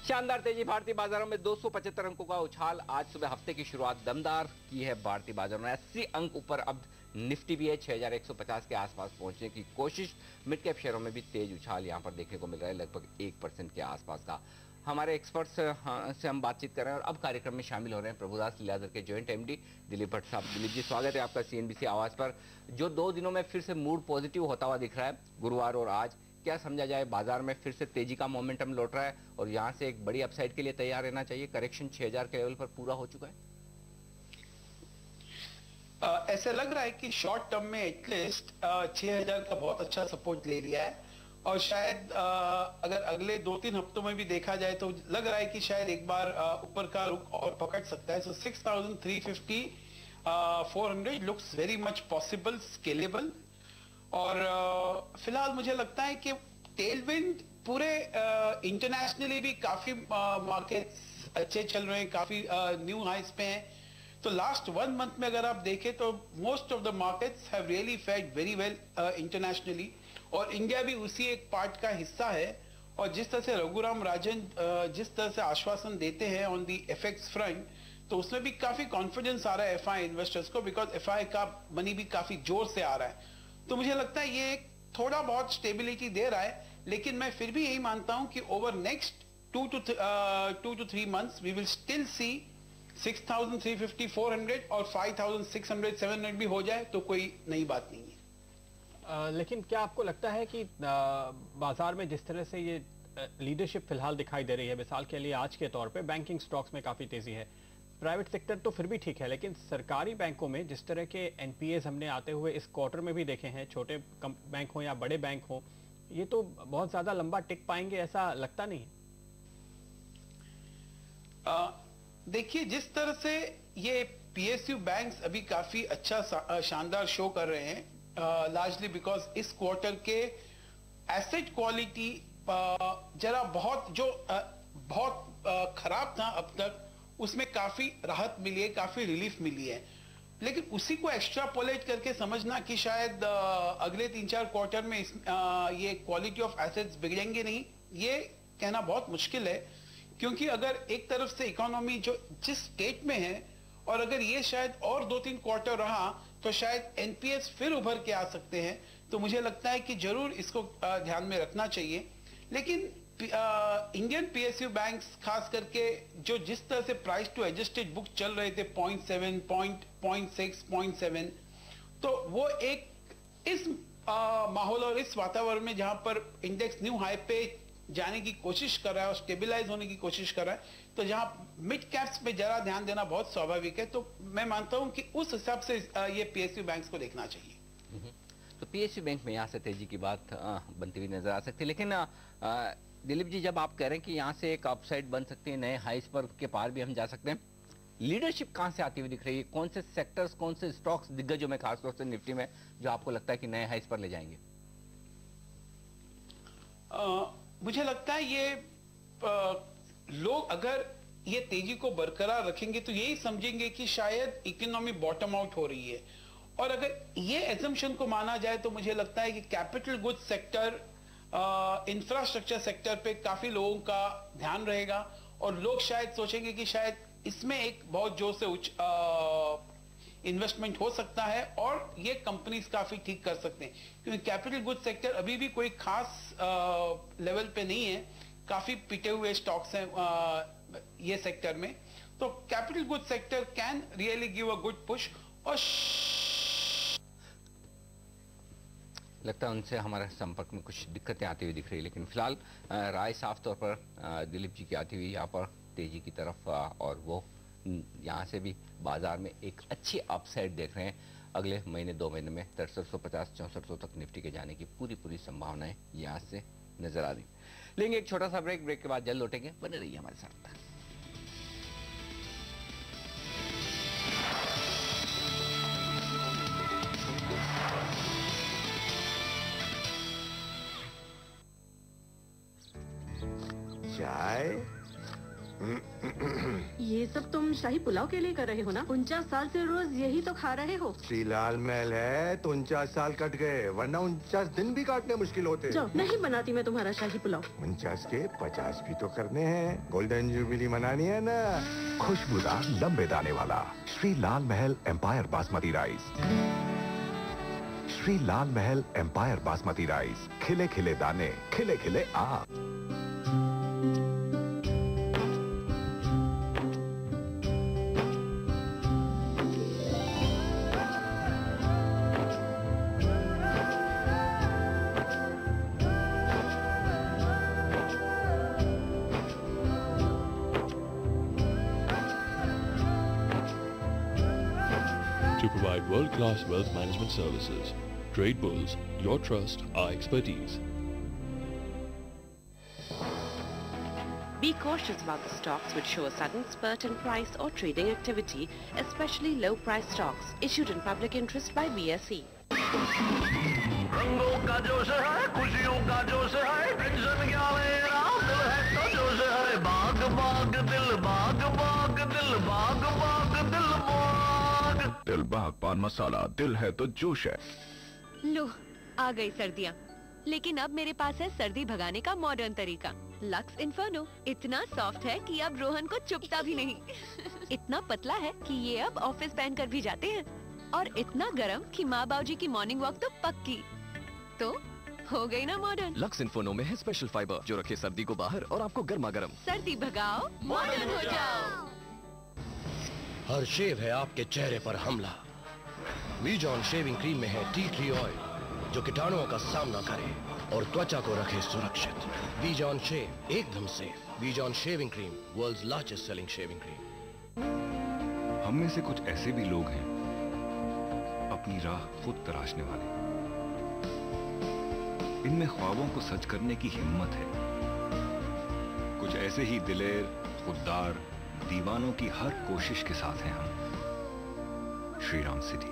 शानदार तेजी भारतीय बाजारों में 275 अंकों का उछाल। आज सुबह हफ्ते की शुरुआत दमदार की है भारतीय बाजारों में। 80 अंक ऊपर अब निफ्टी भी है। 6150 के आसपास पहुंचने की कोशिश। मिड कैप शेयरों में भी तेज उछाल यहां पर देखने को मिल रहा है, लगभग 1% के आसपास का। हमारे एक्सपर्ट्स से हम बातचीत कर रहे हैं और अब कार्यक्रम में शामिल हो रहे हैं प्रभुदास लीलाधर के जॉइंट एमडी दिलीप भट्ट साहब। दिलीप जी, स्वागत है आपका सीएनबीसी आवाज पर। जो 2 दिनों में फिर से मूड पॉजिटिव होता हुआ दिख रहा है, गुरुवार और आज, क्या समझा जाए? बाजार में फिर से तेजी का मोमेंटम लौट रहा है और यहां से एक बड़ी अपसाइड के लिए तैयार रहना चाहिए। करेक्शन 6000 के लेवल पर पूरा हो चुका है। ऐसा लग रहा है कि शॉर्ट टर्म में एटलीस्ट 6000 का बहुत अच्छा सपोर्ट ले लिया है और शायद अगर अगले 2-3 हफ्तों में भी देखा जाए तो लग रहा है कि शायद एक बार ऊपर का रुख और पकड़ सकता है। So 6350 400 looks very much possible, scalable. और फिलहाल मुझे लगता है कि टेलविंड पूरे इंटरनेशनली भी काफी मार्केट्स अच्छे चल रहे हैं, काफी न्यू हाइस पे हैं। तो लास्ट 1 मंथ में अगर आप देखें तो most of the markets have really fared very well internationally, और इंडिया भी उसी एक पार्ट का हिस्सा है। और जिस तरह से रघुराम राजन जिस तरह से आश्वासन देते हैं ऑन दी एफएक्स फ्रंट, तो उसमें भी काफी कॉन्फिडेंस आ रहा है एफआई इन्वेस्टर्स को, बिकॉज एफआई का मनी भी काफी जोर से आ रहा है। तो मुझे लगता है ये थोड़ा बहुत स्टेबिलिटी दे रहा है, लेकिन मैं फिर भी यही मानता हूं कि over next 2 to 3 months we will still see 6350 400 और 5600 700 भी हो जाए तो कोई नई बात नहीं है। लेकिन क्या आपको लगता है कि बाजार में जिस तरह से ये लीडरशिप फिलहाल दिखाई दे रही है, मिसाल के लिए आज के तौर पे बैंकिंग स्टॉक्स में काफी तेजी है, प्राइवेट सेक्टर तो फिर भी ठीक है, लेकिन सरकारी बैंकों में जिस तरह के एनपीएस हमने आते हुए इस क्वार्टर में भी देखे हैं, छोटे बैंक हो या बड़े बैंक हो, ये तो बहुत ज्यादा लंबा टिक पाएंगे ऐसा लगता नहीं। देखिए, जिस तरह से ये पीएसयू बैंक्स अभी काफी अच्छा शानदार शो कर रहे हैं, लार्जली बिकॉज इस क्वार्टर के एसेट क्वालिटी जरा बहुत खराब था अब तक, उसमें काफी राहत मिली है, काफी रिलीफ मिली है। लेकिन उसी को एक्स्ट्रापोलेट करके समझना कि शायद अगले 3-4 क्वार्टर में ये क्वालिटी ऑफ एसेट्स बिगड़ेंगे नहीं, ये कहना बहुत मुश्किल है। क्योंकि अगर एक तरफ से इकोनॉमी जो जिस स्टेट में है, और अगर ये शायद और 2-3 क्वार्टर रहा तो शायद एनपीएस फिर उभर के आ सकते हैं। तो मुझे लगता है कि जरूर इसको ध्यान में रखना चाहिए। लेकिन इंडियन पीएसयू बैंक्स खास करके जो जिस तरह से प्राइस टू एडजस्टेड बुक चल रहे थे 0.7, 0.6, 0.7, तो वो एक इस माहौल और इस वातावरण में जहां पर इंडेक्स न्यू हाई पे जाने की कोशिश कर रहा है और स्टेबिलाईज होने की कोशिश कर रहा है, तो जहां मिड कैप्स पे जरा ध्यान देना बहुत स्वाभाविक है। तो मैं मानता हूं कि उस हिसाब से ये पीएसयू बैंक्स को देखना चाहिए। तो पीएसयू बैंक में यहाँ से तेजी की बात बनती हुई नजर आ सकती है। लेकिन दिलीप जी, जब आप कह रहे हैं कि यहाँ से एक अपसाइड बन सकती है, नए हाइस पर के पार भी हम जा सकते हैं, लीडरशिप कहाँ से आती हुई दिख रही है? कौन से सेक्टर्स, कौन से स्टॉक्स दिग्गजों में, खासतौर से निफ्टी में, जो आपको लगता है कि नए हाइस पर ले जाएंगे? मुझे लगता है ये लोग अगर ये तेजी को बरकरार रखेंगे तो यही समझेंगे कि शायद इकोनॉमी बॉटम आउट हो रही है। और अगर ये एजम्पशन को माना जाए तो मुझे लगता है कि capital goods sector, infrastructure sector पे काफी लोगों का ध्यान रहेगा और लोग शायद सोचेंगे कि शायद इसमें एक बहुत जोर से इन्वेस्टमेंट हो सकता है और ये कंपनीज काफी ठीक कर सकते हैं। क्योंकि कैपिटल गुड्स सेक्टर अभी भी कोई खास लेवल पे नहीं है, काफी पिटे हुए स्टॉक्स हैं ये सेक्टर में। तो capital goods sector can really give a good push. और लगता है उनसे हमारे संपर्क में कुछ दिक्कतें आती हुई दिख रही है, लेकिन फिलहाल राय साफ तौर पर दिलीप जी की आती हुई यहाँ पर तेजी की तरफ, और वो यहाँ से भी बाजार में एक अच्छी अपसाइड देख रहे हैं। अगले महीने 2 महीने में 6350 6400 तक निफ्टी के जाने की पूरी संभावनाएं यहाँ से नजर आ रही। लेंगे एक छोटा सा ब्रेक के बाद जल्द लौटेंगे, बने रहिए हमारे साथ। चाय ये सब तुम शाही पुलाव के लिए कर रहे हो ना? 49 साल से रोज यही तो खा रहे हो। श्री लाल महल है तो 49 साल कट गए, वरना 49 दिन भी काटने मुश्किल होते। जाओ, नहीं बनाती मैं तुम्हारा शाही पुलाव। 49 के 50 भी तो करने हैं, गोल्डन जुबली मनानी है ना। खुशबूदार लंबे दाने वाला Shri Lal Mahal empire basmati rice. Shri Lal Mahal empire basmati rice, खिले खिले दाने, खिले खिले आप। To provide world-class wealth management services, Trade Bulls, your trust, our expertise. Be cautious about the stocks which show a sudden spurt in price or trading activity, especially low-price stocks issued in public interest by BSE. रंगों का जोश है, खुशियों का जोश है, tension क्या लेना, दिल है तो जोश है, बाग बाग दिल, बाग बाग दिल, बाग बाग दिल बाग। दिलबाग पान मसाला, दिल है तो जोश है। लो, आ गई सर्दियाँ, लेकिन अब मेरे पास है सर्दी भगाने का मॉडर्न तरीका। लक्स इन्फर्नो इतना सॉफ्ट है कि अब रोहन को चुभता भी नहीं। इतना पतला है कि ये अब ऑफिस पहनकर भी जाते हैं, और इतना गर्म कि माँ बाबूजी की मॉर्निंग वॉक तो पक्की। तो हो गई ना मॉडर्न। लक्स इन्फर्नो में है स्पेशल फाइबर जो रखे सर्दी को बाहर और आपको गर्मा गर्म। सर्दी भगाओ, मॉडर्न हो जाओ। हर शेव है आपके चेहरे पर हमला। वीजॉन शेविंग क्रीम में है टी ट्री ऑयल जो कीटाणुओं का सामना करे और त्वचा को रखे सुरक्षित। वीजॉन शेव, एकदम safe. Vijohn shaving cream, world's largest selling shaving cream. हम में से कुछ ऐसे भी लोग हैं अपनी राह खुद तराशने वाले। इनमें ख्वाबों को सच करने की हिम्मत है। कुछ ऐसे ही दिलेर, खुददार, दीवानों की हर कोशिश के साथ हैं हम। Shriram City.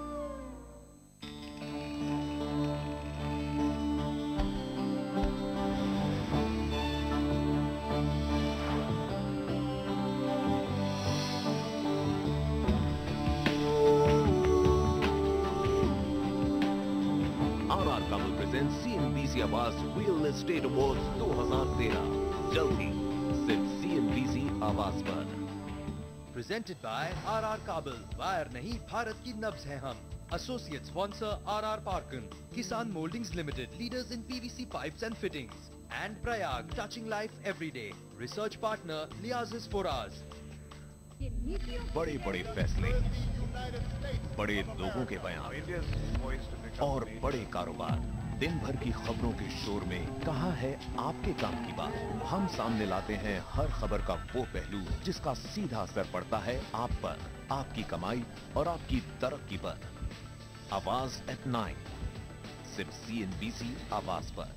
RR Kabul presents CNBC Awas Real Estate Awards 2013 जल्द ही सिर्फ CNBC आवाज पर। Presented by RR Kabul, wire नहीं भारत की नब्ज है हम। Associate sponsor RR Parkin, Kisan Moldings Limited, leaders in PVC pipes and fittings, and Prayag, touching life every day. Research partner Liazis Foraz. बड़े बड़े फैसले, बड़े लोगों के बयान और बड़े कारोबार। दिन भर की खबरों के शोर में कहाँ है आपके काम की बात। हम सामने लाते हैं हर खबर का वो पहलू जिसका सीधा असर पड़ता है आप पर, आपकी कमाई और आपकी तरक्की पर। आवाज एट 9 सिर्फ CNBC आवाज पर।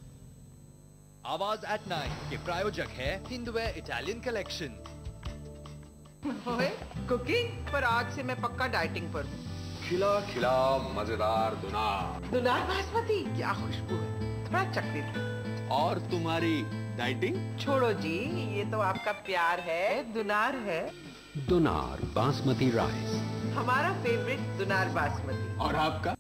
आवाज एट 9 के प्रायोजक है हिंदुवेयर इटालियन कलेक्शन। कुकिंग पर आज से मैं पक्का डाइटिंग पर हूँ। खिला खिला मजेदार दुनार। दुनार बासमती, क्या खुशबू है, थोड़ा चखने। और तुम्हारी डाइटिंग? छोड़ो जी, ये तो आपका प्यार है, दुनार है। दुनार बासमती राइस, हमारा फेवरेट दुनार बासमती। और आपका?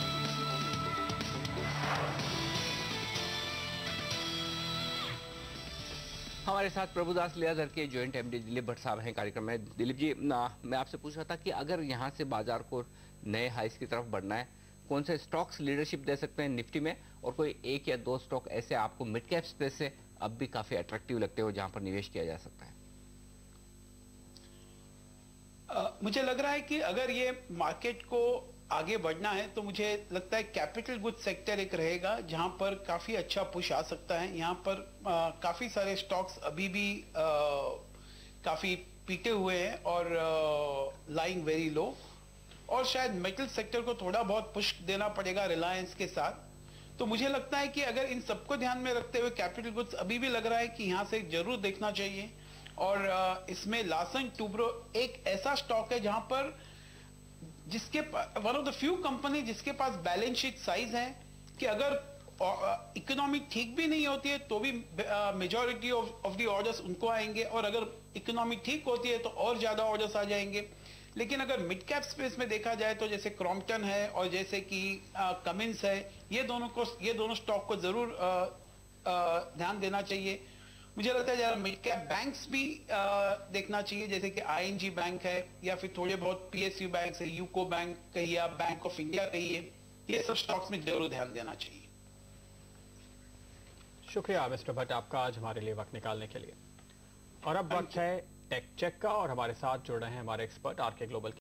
हमारे साथ प्रभुदास लियाजर के जॉइंट एमडी दिलीप भट्ट साहब हैं कार्यक्रम में। दिलीप जी, मैं आपसे पूछ रहा था कि अगर यहाँ से बाजार को नए हाइस की तरफ बढ़ना है, कौन से स्टॉक्स लीडरशिप दे सकते हैं निफ्टी में, और कोई एक या दो स्टॉक ऐसे आपको मिड कैप स्पेस से अब भी काफी अट्रैक्टिव लगते हो जहां पर निवेश किया जा सकता है? मुझे लग रहा है कि अगर ये मार्केट को आगे बढ़ना है तो मुझे लगता है कैपिटल गुड्स सेक्टर एक रहेगा जहां पर काफी अच्छा पुश आ सकता है। यहाँ पर काफी सारे स्टॉक्स अभी भी काफी पीटे हुए हैं और लाइंग वेरी लो, और शायद मेटल सेक्टर को थोड़ा बहुत पुश देना पड़ेगा रिलायंस के साथ। तो मुझे लगता है कि अगर इन सबको ध्यान में रखते हुए कैपिटल गुड्स अभी भी लग रहा है कि यहाँ से जरूर देखना चाहिए। और इसमें लार्सन टुब्रो एक ऐसा स्टॉक है जहां पर जिसके one of the few company जिसके पास बैलेंस शीट साइज है कि अगर इकोनॉमी ठीक भी नहीं होती है तो भी मेजॉरिटी ऑफ द ऑर्डर्स उनको आएंगे, और अगर इकोनॉमी ठीक होती है तो और ज्यादा ऑर्डर्स आ जाएंगे। लेकिन अगर मिड कैप स्पेस में देखा जाए तो जैसे क्रॉम्पटन है और जैसे कि कमिंस है, ये दोनों स्टॉक को जरूर ध्यान देना चाहिए। मुझे लगता है यार मिड कैप बैंक्स भी देखना चाहिए, जैसे कि आईएनजी बैंक है या फिर थोड़े बहुत पीएसयू बैंक है, यूको बैंक कहिए या बैंक ऑफ इंडिया कहिए, ये सब स्टॉक्स में जरूर ध्यान देना चाहिए। शुक्रिया मिस्टर भट्ट आपका आज हमारे लिए वक्त निकालने के लिए। और अब वक्त है टेक चेक का, और हमारे साथ जुड़ रहे हैं हमारे एक्सपर्ट आरके ग्लोबल